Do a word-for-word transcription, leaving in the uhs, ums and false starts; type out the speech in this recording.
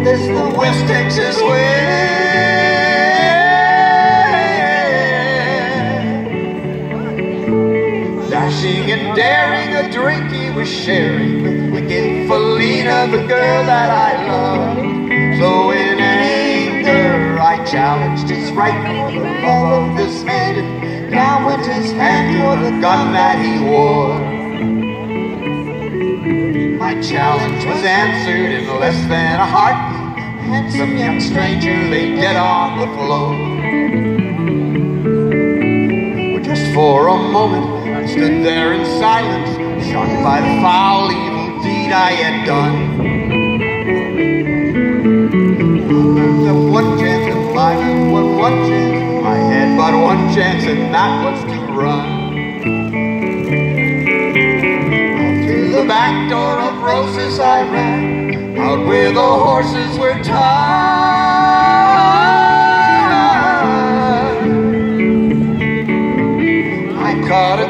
this the West Texas way. Dashing and daring, a drink he was sharing with wicked Felina, the girl that I loved. So in anger I challenged his right for the love of this maiden. Down went his hand for the gun that he wore. My challenge was answered in less than a heartbeat. Handsome young stranger lay dead on the floor. But just for a moment I stood there in silence, shocked by the foul evil deed I had done. The one chance in life, one, one chance I had, but one chance, and that was to run. Out through the back door of roses I ran, out where the horses were tied. I caught a